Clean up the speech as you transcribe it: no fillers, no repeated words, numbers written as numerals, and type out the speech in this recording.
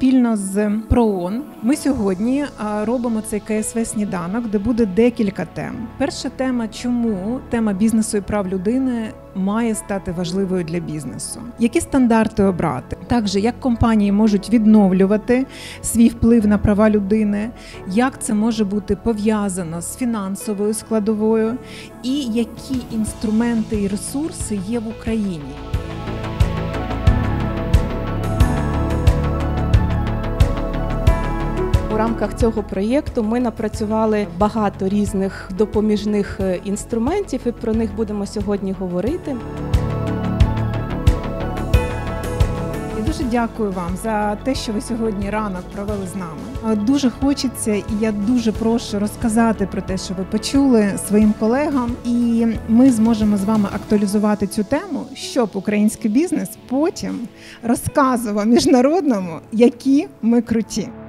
спільно з ПРООН ми сьогодні робимо цей КСВ-сніданок, де буде декілька тем. Перша тема – чому тема бізнесу і прав людини має стати важливою для бізнесу. Які стандарти обрати? Також, як компанії можуть відновлювати свій вплив на права людини, як це може бути пов'язано з фінансовою складовою і які інструменти і ресурси є в Україні. У рамках цього проєкту ми напрацювали багато різних допоміжних інструментів, і про них будемо сьогодні говорити. Я дуже дякую вам за те, що ви сьогодні ранок провели з нами. Дуже хочеться, і я дуже прошу розказати про те, що ви почули своїм колегам, і ми зможемо з вами актуалізувати цю тему, щоб український бізнес потім розказував міжнародному, які ми круті.